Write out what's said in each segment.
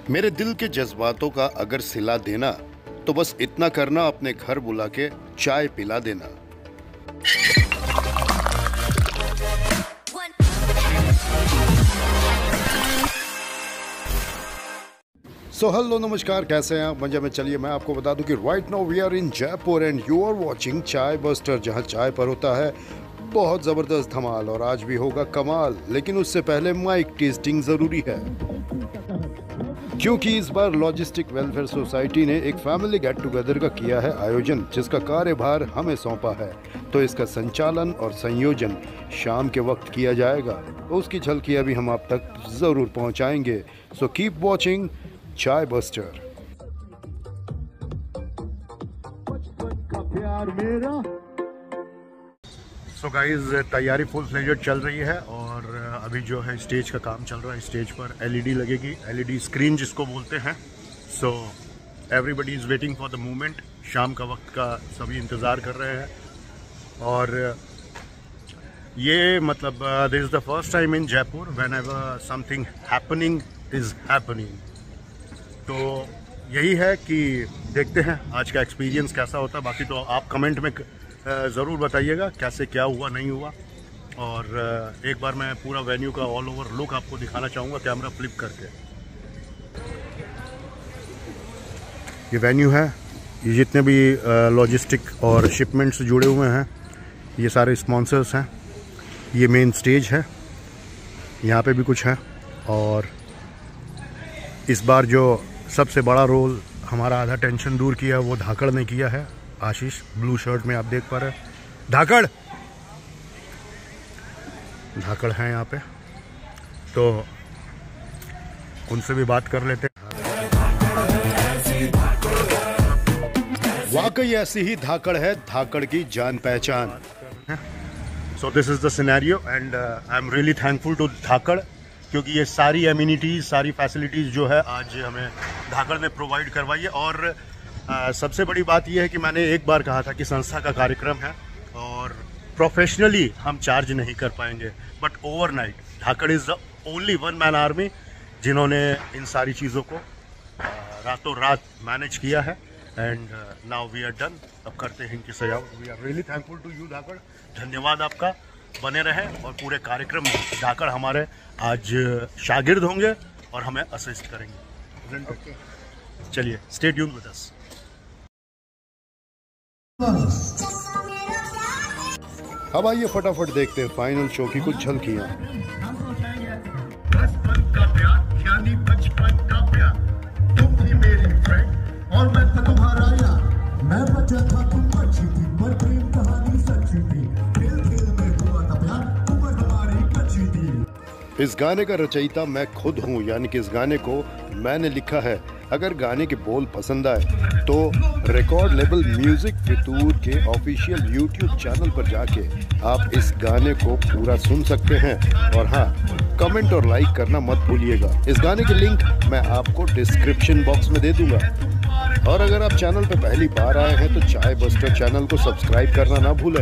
मेरे दिल के जज्बातों का अगर सिला देना तो बस इतना करना, अपने घर बुला के चाय पिला देना। सो हेलो नमस्कार, कैसे हैं आप मजा में। चलिए मैं आपको बता दूं कि right now we are in Jaipur and you are watching chai buster, जहां चाय पर होता है बहुत ज़बरदस्त धमाल और आज भी होगा कमाल। लेकिन उससे पहले माइक टेस्टिंग ज़रूरी है, क्योंकि इस बार लॉजिस्टिक वेलफेयर सोसाइटी ने एक फैमिली गेट टुगेदर का किया है आयोजन, जिसका कार्यभार हमें सौंपा है। तो इसका संचालन और संयोजन शाम के वक्त किया जाएगा, उसकी झलकियाँ भी हम आप तक ज़रूर पहुँचाएंगे। So keep watching chai buster. So guys, तैयारी फुल फ्लेजेड चल रही है और अभी जो है स्टेज का काम चल रहा है। स्टेज पर एलईडी लगेगी, एलईडी स्क्रीन जिसको बोलते हैं। So everybody is waiting for the moment. शाम का वक्त का सभी इंतज़ार कर रहे हैं और ये मतलब this is the first time in Jaipur whenever something happening is happening. तो यही है कि देखते हैं आज का एक्सपीरियंस कैसा होता है। बाकी तो आप कमेंट में ज़रूर बताइएगा कैसे क्या हुआ नहीं हुआ। और एक बार मैं पूरा वेन्यू का ऑल ओवर लुक आपको दिखाना चाहूँगा कैमरा फ्लिप करके। ये वेन्यू है, ये जितने भी लॉजिस्टिक और शिपमेंट्स जुड़े हुए हैं ये सारे स्पॉन्सर्स हैं। ये मेन स्टेज है, यहाँ पे भी कुछ है। और इस बार जो सबसे बड़ा रोल हमारा आधा टेंशन दूर किया वो धाकड़ ने किया है। आशीष ब्लू शर्ट में आप देख पा रहे हैं, धाकड़ हैं यहाँ पे, तो उनसे भी बात कर लेते हैं। वाकई ऐसी ही धाकड़ है, धाकड़ की जान पहचान। So this is the scenario and I am really thankful to Dhakad, क्योंकि ये सारी एमिनिटीज़, सारी फैसिलिटीज़ जो है आज हमें धाकड़ ने प्रोवाइड करवाई है। और सबसे बड़ी बात यह है कि मैंने एक बार कहा था कि संस्था का कार्यक्रम है और प्रोफेशनली हम चार्ज नहीं कर पाएंगे, but overnight Dhakad is the only one man army जिन्होंने इन सारी चीज़ों को रातों रात मैनेज किया है। And now we are done. अब करते हैं इनकी सजावट। We are really thankful to you Dhakad, धन्यवाद आपका। बने रहे और पूरे कार्यक्रम में धाकड़ हमारे आज शागिर्द होंगे और हमें असिस्ट करेंगे। okay. चलिए, स्टे ट्यून्ड विद अस। अब आइए फटाफट देखते हैं फाइनल शो की कुछ झलकियां। तुम थी मेरी फ्रेंड और मैं था तुम्हारा यार। मैं बचा था, तुम बची थी, पर प्रेम कहानी सच्ची थी। खेल खेल में हुआ था प्यार, उम्र हमारी कच्ची थी। इस गाने का रचयिता मैं खुद हूँ, यानी कि इस गाने को मैंने लिखा है। अगर गाने के बोल पसंद आए तो रिकॉर्ड लेबल म्यूजिक फितूर के ऑफिशियल यूट्यूब चैनल पर जाके आप इस गाने को पूरा सुन सकते हैं। और हाँ, कमेंट और लाइक करना मत भूलिएगा। इस गाने के लिंक मैं आपको डिस्क्रिप्शन बॉक्स में दे दूंगा। और अगर आप चैनल पर पहली बार आए हैं तो चाय बस्टर चैनल को सब्सक्राइब करना ना भूलें।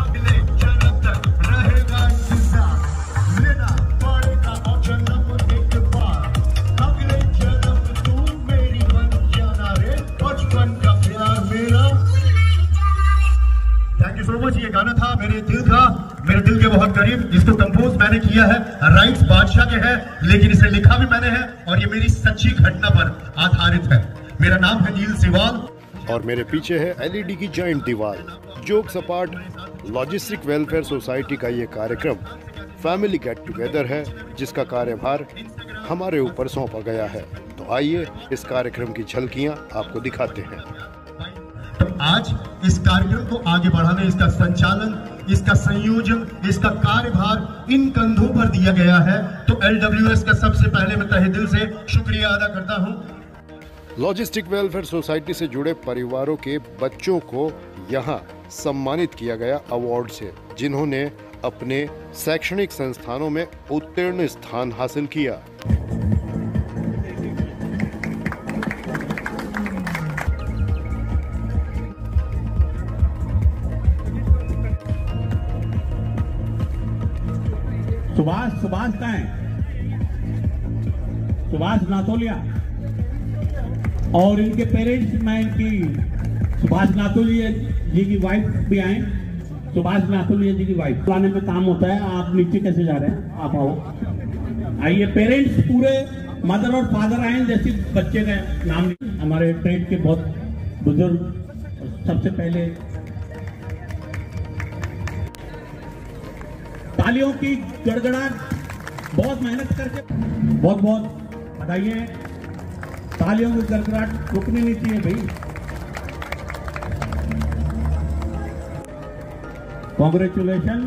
ये गाना था मेरे दिल के बहुत करीब। इसको कंपोज मैंने किया है, राइट्स बादशाह के हैं, लेकिन इसे लिखा भी मैंने है और ये मेरी सच्ची घटना पर आधारित है। मेरा नाम है नील सिवाल और मेरे पीछे है एलईडी की जॉइंट दीवार। जोक सपाट लॉजिस्टिक वेलफेयर सोसाइटी का ये कार्यक्रम फैमिली गेट टुगेदर है, जिसका कार्यभार हमारे ऊपर सौंपा गया है। तो आइए इस कार्यक्रम की झलकियां आपको दिखाते हैं। तो आज इस कार्यक्रम को आगे बढ़ाने, इसका संचालन, इसका संयोजन, इसका कार्यभार इन कंधों पर दिया गया है। तो LWS का सबसे पहले मैं तहे दिल से शुक्रिया अदा करता हूं। लॉजिस्टिक वेलफेयर सोसाइटी से जुड़े परिवारों के बच्चों को यहाँ सम्मानित किया गया अवार्ड से, जिन्होंने अपने शैक्षणिक संस्थानों में उत्तीर्ण स्थान हासिल किया। सुभाष नाथोलिया और इनके पेरेंट्स, मैं इनकी सुभाष नाथुलिया जी की वाइफ भी आए, सुभाष नाथुलिया जी की वाइफ। बुलाने में काम होता है, आप नीचे कैसे जा रहे हैं, आप आओ, आइए। पेरेंट्स पूरे मदर और फादर आए, जैसे बच्चे का नाम हमारे ट्रेड के बहुत बुजुर्ग। सबसे पहले तालियों की गड़गड़ाहट, बहुत मेहनत करके बहुत बहुत बधाई है। तालियों की गड़गड़ाहट रुकनी नहीं चाहिए भाई। कांग्रेचुलेशन,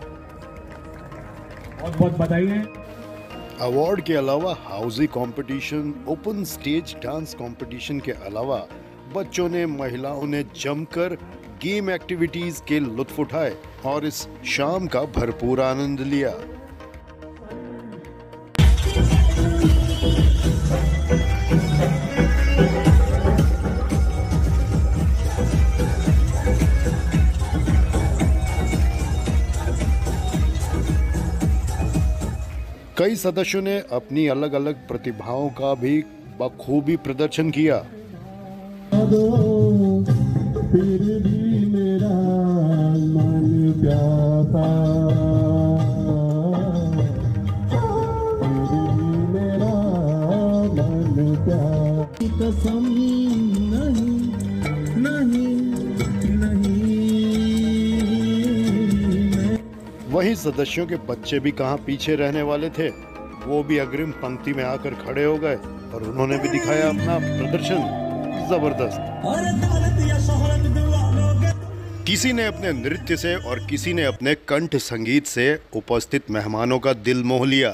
बहुत बहुत बधाई है। अवार्ड के अलावा housie competition, open stage dance competition के अलावा बच्चों ने, महिलाओं ने जमकर गेम एक्टिविटीज के लुत्फ उठाए और इस शाम का भरपूर आनंद लिया। कई सदस्यों ने अपनी अलग अलग प्रतिभाओं का भी बखूबी प्रदर्शन किया। फिर भी मेरा मन प्यासा, फिर भी मेरा मन प्यासा, कसम नहीं नहीं नहीं। वहीं सदस्यों के बच्चे भी कहां पीछे रहने वाले थे, वो भी अग्रिम पंक्ति में आकर खड़े हो गए और उन्होंने भी दिखाया अपना प्रदर्शन। जबरदस्त। किसी ने अपने नृत्य से और किसी ने अपने कंठ संगीत से उपस्थित मेहमानों का दिल मोह लिया।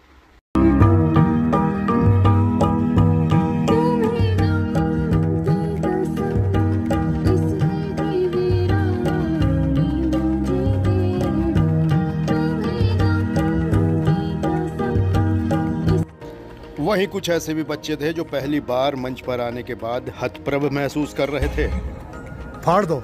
वहीं कुछ ऐसे भी बच्चे थे जो पहली बार मंच पर आने के बाद हतप्रभ महसूस कर रहे थे। फाड़ दो।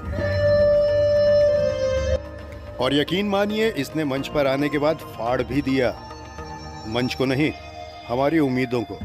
और यकीन मानिए, इसने मंच पर आने के बाद फाड़ भी दिया। मंच को नहीं, हमारी उम्मीदों को।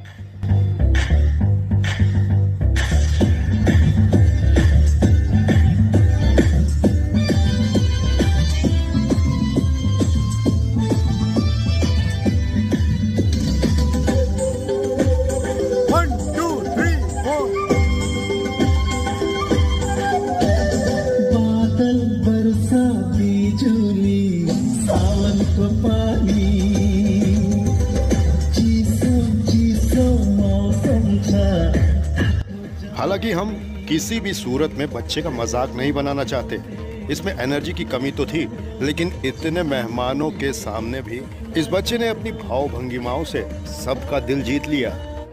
हालांकि हम किसी भी सूरत में बच्चे का मजाक नहीं बनाना चाहते, इसमें एनर्जी की कमी तो थी, लेकिन इतने मेहमानों के सामने भी इस बच्चे ने अपनी भाव भंगिमाओं से सबका दिल जीत लिया।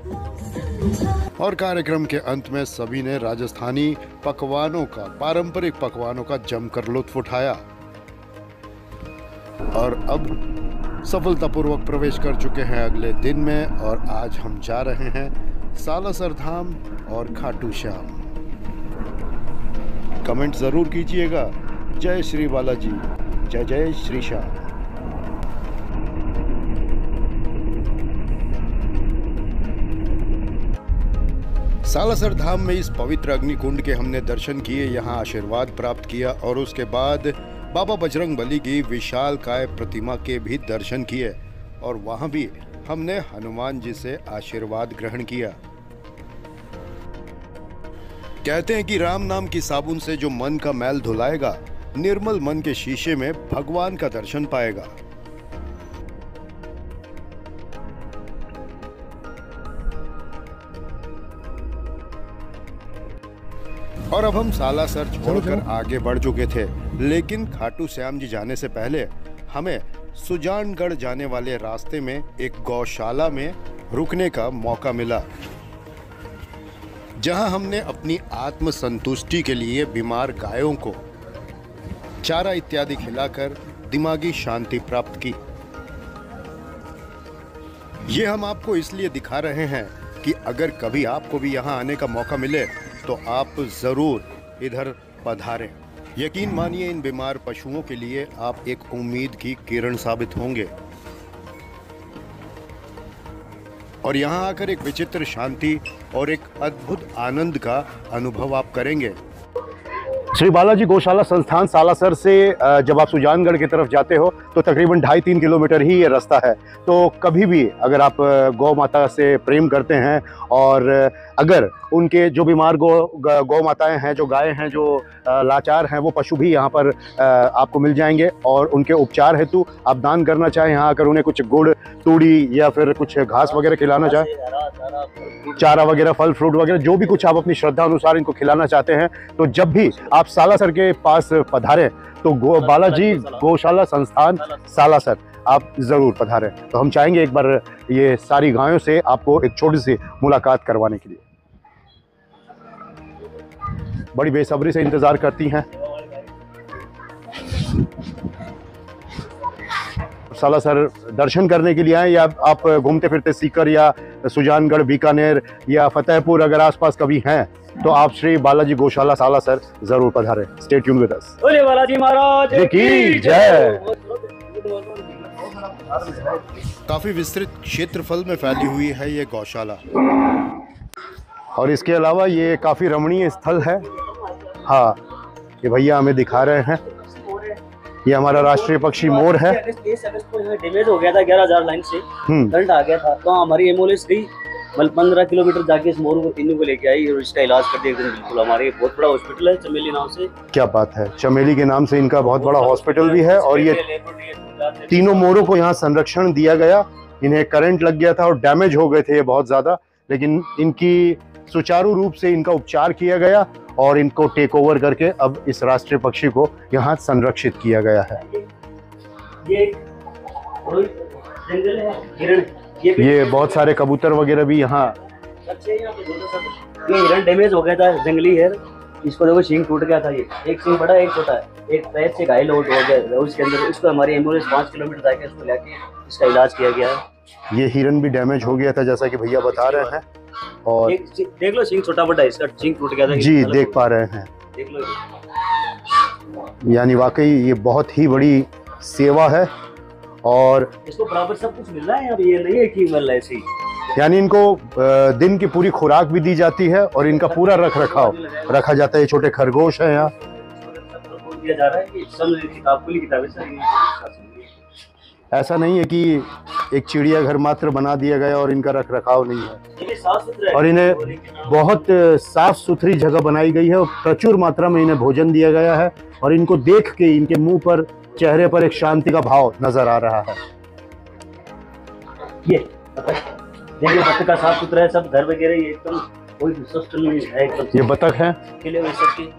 और कार्यक्रम के अंत में सभी ने राजस्थानी पकवानों का, पारंपरिक पकवानों का जमकर लुत्फ उठाया। और अब सफलतापूर्वक प्रवेश कर चुके हैं अगले दिन में, और आज हम जा रहे हैं सालासर धाम और खाटू श्याम। कमेंट जरूर कीजिएगा। जय श्री बालाजी, जय जय श्री श्याम। सालासर धाम में इस पवित्र अग्निकुंड के हमने दर्शन किए, यहाँ आशीर्वाद प्राप्त किया और उसके बाद बाबा बजरंगबली की विशालकाय प्रतिमा के भी दर्शन किए और वहां भी हमने हनुमान जी से आशीर्वाद ग्रहण किया। कहते हैं कि राम नाम की साबुन से जो मन का मैल धुलाएगा, निर्मल मन के शीशे में भगवान का दर्शन पाएगा। और अब हम सालासर छोड़कर आगे बढ़ चुके थे, लेकिन खाटू श्याम जी जाने से पहले हमें सुजानगढ़ जाने वाले रास्ते में एक गौशाला में रुकने का मौका मिला, जहां हमने अपनी आत्म संतुष्टि के लिए बीमार गायों को चारा इत्यादि खिलाकर दिमागी शांति प्राप्त की। ये हम आपको इसलिए दिखा रहे हैं कि अगर कभी आपको भी यहाँ आने का मौका मिले तो आप जरूर इधर पधारें। यकीन मानिए, इन बीमार पशुओं के लिए आप एक उम्मीद की किरण साबित होंगे। और यहाँ आकर एक विचित्र शांति और एक अद्भुत आनंद का अनुभव आप करेंगे। श्री बालाजी गौशाला संस्थान सालासर से जब आप सुजानगढ़ की तरफ जाते हो तो तकरीबन 2.5-3 किलोमीटर ही ये रास्ता है। तो कभी भी अगर आप गौ माता से प्रेम करते हैं और अगर उनके जो बीमार गौ माताएं हैं, जो गायें हैं, जो लाचार हैं, वो पशु भी यहाँ पर आपको मिल जाएंगे और उनके उपचार हेतु आप दान करना चाहें, यहाँ आकर उन्हें कुछ गुड़, तूड़ी या फिर कुछ घास वगैरह खिलाना चाहें, चारा वगैरह, फल फ्रूट वगैरह, जो भी कुछ आप अपनी श्रद्धा अनुसार इनको खिलाना चाहते हैं, तो जब भी आप सालासर के पास पधारें तो बालाजी गौशाला संस्थान सालासर आप ज़रूर पधारें। तो हम चाहेंगे एक बार ये सारी गायों से आपको एक छोटी सी मुलाकात करवाने के लिए। बड़ी बेसब्री से इंतज़ार करती हैं। सालासर दर्शन करने के लिए आए या आप घूमते फिरते सीकर या सुजानगढ़, बीकानेर या फतेहपुर अगर आसपास कभी हैं तो आप श्री बालाजी गौशाला सालासर जरूर पधारें। Stay tune with us. बोले बालाजी महाराज की जय। काफी विस्तृत क्षेत्रफल में फैली हुई है ये गौशाला और इसके अलावा ये काफी रमणीय स्थल है। हाँ, ये भैया हमें दिखा रहे हैं, ये हमारा राष्ट्रीय पक्षी मोर है। 23 अगस्त को यहाँ डैमेज हो गया था 11,000 लाइन से, करंट आ गया था, तो हमारी एम्बुलेंस गई, मतलब 15 किलोमीटर जाके इस मोर को तीनों को लेके आई और इसका इलाज कर दिया एकदम बिल्कुल। हमारे बहुत बड़ा हॉस्पिटल है चमेली नाम से। क्या बात है, चमेली के नाम से इनका बहुत बड़ा हॉस्पिटल भी है और ये तीनों मोरों को यहाँ संरक्षण दिया गया। इन्हें करंट लग गया था और डैमेज हो गए थे ये बहुत ज्यादा, लेकिन इनकी सुचारू रूप से इनका उपचार किया गया और इनको टेक ओवर करके अब इस राष्ट्रीय पक्षी को यहाँ संरक्षित किया गया है। ये बहुत सारे कबूतर वगैरह भी यहाँ। ये हिरण डैमेज हो गया था, जंगली है, इसको देखो सींग टूट गया था, ये एक सींग बड़ा एक छोटा है, एक पैर से घायल हो गया उसके अंदर। इसको हमारी एम्बुलेंस 5 किलोमीटर जाके इसको लेके इसका इलाज किया गया है। ये हिरन भी डैमेज हो गया था जैसा कि भैया बता रहे हैं और देख लो सींग छोटा बड़ा है, इसका सींग टूट गया था जी, देख पा रहे हैं, देख लो। यानी वाकई ये बहुत ही बड़ी सेवा है और इसको बराबर सब कुछ मिल रहा है यहाँ, ये नहीं है कि मिल रहा है ऐसे ही। यानी इनको दिन की पूरी खुराक भी दी जाती है और इनका पूरा रख रखाव रखा जाता है। ये छोटे खरगोश हैं यहाँ, दिया जा रहा है कि सब किताबें ऐसा नहीं है कि एक चिड़ियाघर मात्र बना दिया गया और इनका रख रखाव नहीं है। और इन्हें बहुत साफ सुथरी जगह बनाई गई है और प्रचुर मात्रा में इन्हें भोजन दिया गया है और इनको देख के इनके मुंह पर, चेहरे पर एक शांति का भाव नजर आ रहा है। ये देखिए बतख का साफ सुथरा है, सब घर वगैरह एकदम कोई डिस्टर्ब नहीं है एकदम। ये बतख है किले हुए सबकी।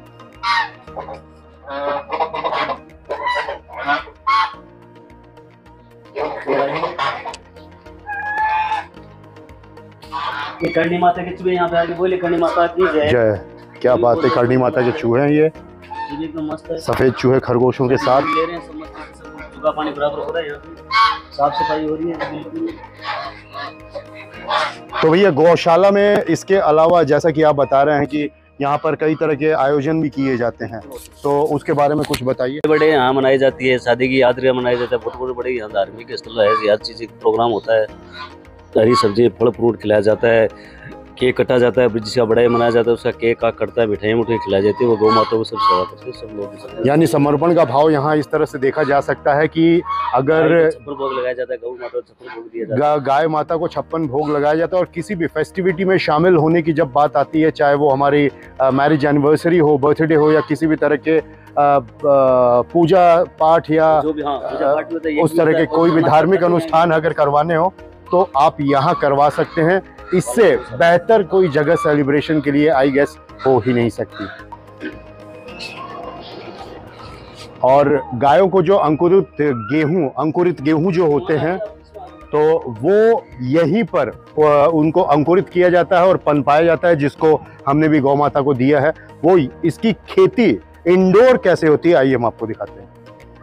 ये करणी माता के चूहे यहाँ पे आके बोले करणी माता की जय। क्या बात है, करणी माता के चूहे हैं ये एकदम मस्त है, सफेद चूहे खरगोशों के साथ ले रहे हैं, सब चूहा पानी बराबर हो रहा है, यहाँ पे साफ सफाई हो रही है बिल्कुल। तो भैया गौशाला में इसके अलावा जैसा कि आप बता रहे हैं कि यहाँ पर कई तरह के आयोजन भी किए जाते हैं, तो उसके बारे में कुछ बताइए। बड़े यहाँ मनाई जाती है, शादी की यात्रा मनाई जाता है, बहुत बड़े यहाँ धार्मिक स्थल है, हर चीज़ प्रोग्राम होता है, हरी सब्जी फल फ्रूट खिलाया जाता है, केक कटा जाता है, ब्रिज का बड़ा मनाया जाता है, उसका केक का कटता है, मिठाई मुठाई खिलाई जाती है, वो गौ माता को सब सेवा करते हैं सब लोग। यानी समर्पण का भाव यहाँ इस तरह से देखा जा सकता है कि अगर छप्पन भोग लगाया जाता है, गौ माता को 56 भोग दिया जाता है, गाय माता को 56 भोग लगाया जाता है और किसी भी फेस्टिविटी में शामिल होने की जब बात आती है, चाहे वो हमारी मैरिज एनिवर्सरी हो, बर्थडे हो या किसी भी तरह के पूजा पाठ या जो भी पूजा पाठ होता है, उस तरह के कोई भी धार्मिक अनुष्ठान अगर करवाने हो तो आप यहाँ करवा सकते हैं। इससे बेहतर कोई जगह सेलिब्रेशन के लिए आई गेस हो ही नहीं सकती। और गायों को जो अंकुरित गेहूं जो होते हैं तो वो यहीं पर उनको अंकुरित किया जाता है और पनपाया जाता है, जिसको हमने भी गौ माता को दिया है। वो इसकी खेती इंडोर कैसे होती है आइए हम आपको दिखाते हैं।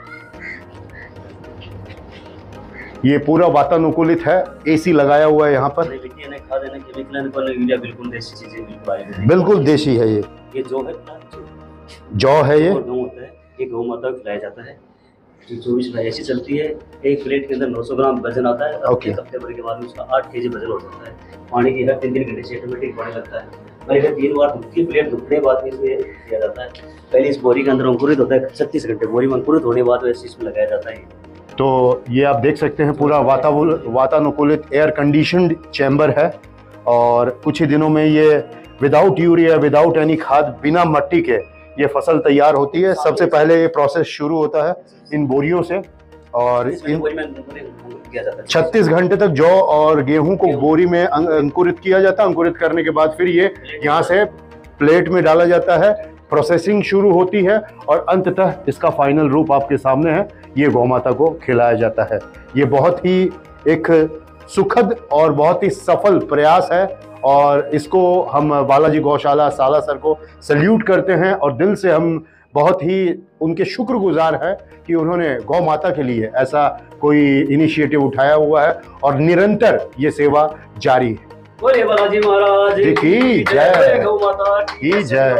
ये पूरा वातानुकूलित है, एसी लगाया हुआ है यहाँ पर। बिल्कुल देसी चीजें, बिल्कुल देसी है ये जो है जौ है, ये गौ माता को खिलाया जाता है, 24 में ऐसी चलती है। एक प्लेट के अंदर 900 ग्राम वजन आता है। Okay. एक हफ्ते भर के बाद में उसका 8 kg वजन हो जाता है। पानी की हर 3 घंटे से ऑटोमेटिक बढ़ने लगता है। पहले 3 बार धुलती प्लेट धुलने के बाद इसमें दिया जाता है। पहले इस बोरी के अंदर अंकुरित होता है 36 घंटे, बोरी में अंकुरित होने के बाद वैसे इसमें लगाया जाता है। तो ये आप देख सकते हैं पूरा वातानुकूलित एयर कंडीशनड चैम्बर है और कुछ ही दिनों में ये विदाउट यूरिया, विदाउट एनी खाद, बिना मिट्टी के ये फसल तैयार होती है। सबसे पहले ये प्रोसेस शुरू होता है इन बोरियों से और इन 36 घंटे तक जौ और गेहूं को बोरी में अंकुरित किया जाता है। अंकुरित करने के बाद फिर ये यहाँ से प्लेट में डाला जाता है, प्रोसेसिंग शुरू होती है और अंततः इसका फाइनल रूप आपके सामने है। ये गौ माता को खिलाया जाता है। ये बहुत ही एक सुखद और बहुत ही सफल प्रयास है और इसको हम बालाजी गौशाला सालासर को सल्यूट करते हैं और दिल से हम बहुत ही उनके शुक्रगुजार हैं कि उन्होंने गौ माता के लिए ऐसा कोई इनिशिएटिव उठाया हुआ है और निरंतर ये सेवा जारी है। बोले बालाजी महाराज की जय, गौ माता की जय।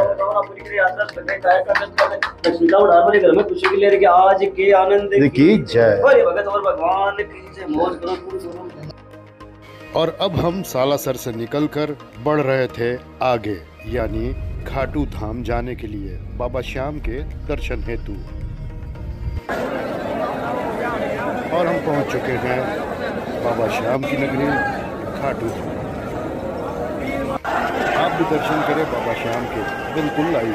घर में खुशी के लिए आज के आनंद की जय। भगत और भगवान की मौज करो। और अब हम सालासर से निकलकर बढ़ रहे थे आगे, यानी खाटू धाम जाने के लिए बाबा श्याम के दर्शन हेतु। और हम पहुंच चुके हैं बाबा श्याम की नगरी खाटू धाम। आप भी दर्शन करें बाबा श्याम के, बिल्कुल लाइव।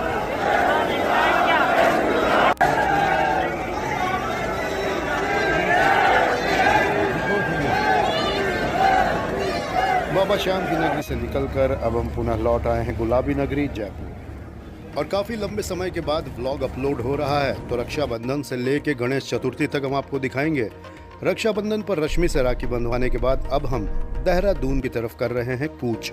बाबा श्याम की नगरी से निकलकर अब हम पुनः लौट आए हैं गुलाबी नगरी जयपुर। और काफी लंबे समय के बाद व्लॉग अपलोड हो रहा है, तो रक्षाबंधन से लेके गणेश चतुर्थी तक हम आपको दिखाएंगे। रक्षाबंधन पर रश्मि से राखी बंधवाने के बाद अब हम देहरादून की तरफ कर रहे हैं कूच।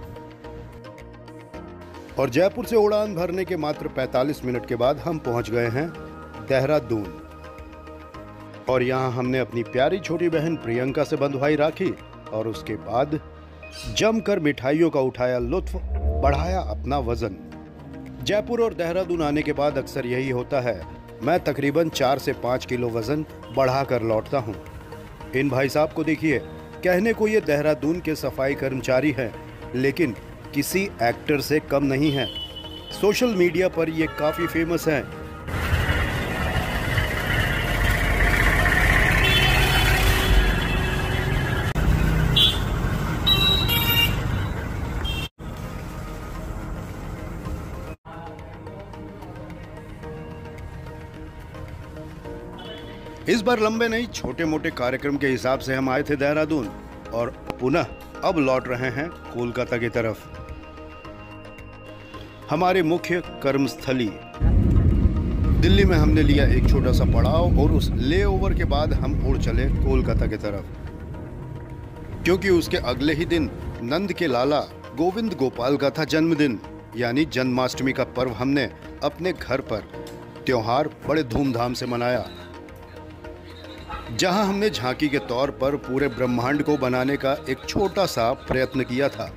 और जयपुर से उड़ान भरने के मात्र 45 मिनट के बाद हम पहुंच गए हैं देहरादून। और यहाँ हमने अपनी प्यारी छोटी बहन प्रियंका से बंधवाई राखी और उसके बाद जमकर मिठाइयों का उठाया लुत्फ, बढ़ाया अपना वजन। जयपुर और देहरादून आने के बाद अक्सर यही होता है, मैं तकरीबन 4 से 5 किलो वजन बढ़ाकर लौटता हूँ। इन भाई साहब को देखिए, कहने को ये देहरादून के सफाई कर्मचारी हैं, लेकिन किसी एक्टर से कम नहीं है। सोशल मीडिया पर ये काफी फेमस हैं। इस बार लंबे नहीं, छोटे मोटे कार्यक्रम के हिसाब से हम आए थे देहरादून और पुनः अब लौट रहे हैं कोलकाता की तरफ, हमारे मुख्य कर्मस्थली। दिल्ली में हमने लिया एक छोटा सा पड़ाव और उस लेओवर के बाद हम उड़ चले कोलकाता की तरफ, क्योंकि उसके अगले ही दिन नंद के लाला गोविंद गोपाल का था जन्मदिन, यानी जन्माष्टमी का पर्व हमने अपने घर पर त्योहार बड़े धूमधाम से मनाया, जहां हमने झांकी के तौर पर पूरे ब्रह्मांड को बनाने का एक छोटा सा प्रयत्न किया था।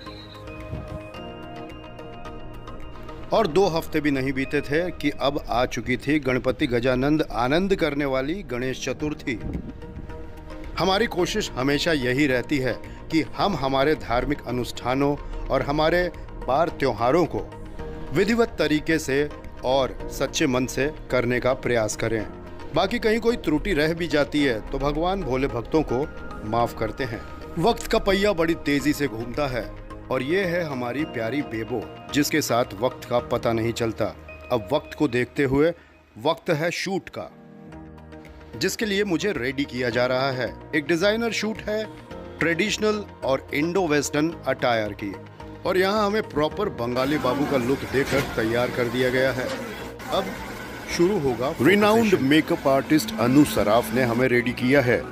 और 2 हफ्ते भी नहीं बीते थे कि अब आ चुकी थी गणपति गजानंद आनंद करने वाली गणेश चतुर्थी। हमारी कोशिश हमेशा यही रहती है कि हम हमारे धार्मिक अनुष्ठानों और हमारे बार त्योहारों को विधिवत तरीके से और सच्चे मन से करने का प्रयास करें। बाकी कहीं कोई त्रुटि रह भी जाती है तो भगवान भोले भक्तों को माफ करते हैं। वक्त का पहिया बड़ी तेजी से घूमता है और ये है हमारी प्यारी बेबो, जिसके साथ वक्त का पता नहीं चलता। अब वक्त को देखते हुए वक्त है शूट का, जिसके लिए मुझे रेडी किया जा रहा है। एक डिजाइनर शूट है ट्रेडिशनल और इंडो वेस्टर्न अटायर की, और यहाँ हमें प्रॉपर बंगाली बाबू का लुक देकर तैयार कर दिया गया है। अब शुरू होगा। Renowned makeup artist Anu Saraf ने हमें रेडी किया है।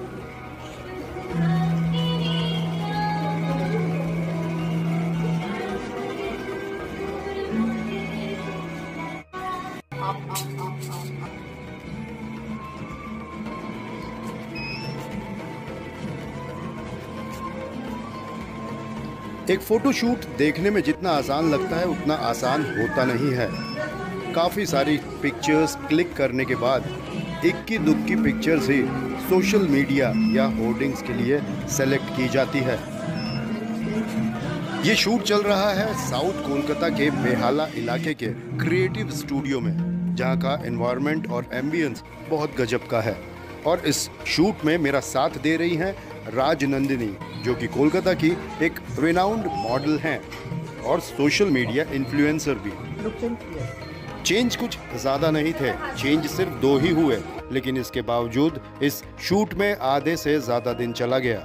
एक फोटोशूट देखने में जितना आसान लगता है उतना आसान होता नहीं है। काफ़ी सारी पिक्चर्स क्लिक करने के बाद इक्की दुक्की पिक्चर्स ही सोशल मीडिया या होर्डिंग्स के लिए सेलेक्ट की जाती है। ये शूट चल रहा है साउथ कोलकाता के बेहाला इलाके के क्रिएटिव स्टूडियो में, जहाँ का एनवायरनमेंट और एम्बियंस बहुत गजब का है। और इस शूट में मेरा साथ दे रही हैं राजनंदिनी, जो कि कोलकाता की एक रिनाउंड मॉडल हैं और सोशल मीडिया इन्फ्लुएंसर भी। चेंज कुछ ज़्यादा नहीं थे, चेंज सिर्फ 2 ही हुए, लेकिन इसके बावजूद इस शूट में आधे से ज़्यादा दिन चला गया।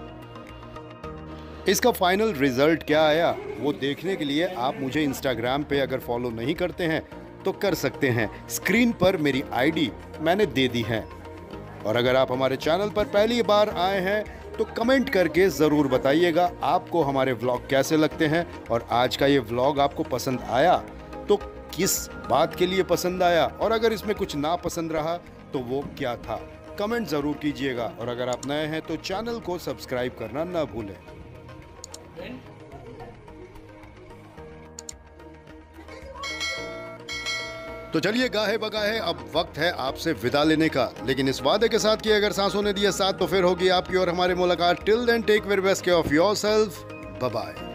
इसका फाइनल रिजल्ट क्या आया वो देखने के लिए आप मुझे इंस्टाग्राम पे अगर फॉलो नहीं करते हैं तो कर सकते हैं। स्क्रीन पर मेरी आईडी मैंने दे दी है। और अगर आप हमारे चैनल पर पहली बार आए हैं तो कमेंट करके ज़रूर बताइएगा आपको हमारे व्लॉग कैसे लगते हैं, और आज का ये व्लॉग आपको पसंद आया तो किस बात के लिए पसंद आया, और अगर इसमें कुछ ना पसंद रहा तो वो क्या था, कमेंट ज़रूर कीजिएगा। और अगर आप नए हैं तो चैनल को सब्सक्राइब करना ना भूलें। तो चलिए गाहे बगाहे अब वक्त है आपसे विदा लेने का, लेकिन इस वादे के साथ कि अगर सांसों ने दिया साथ तो फिर होगी आपकी और हमारी मुलाकात। Till then take very best care of yourself, bye bye.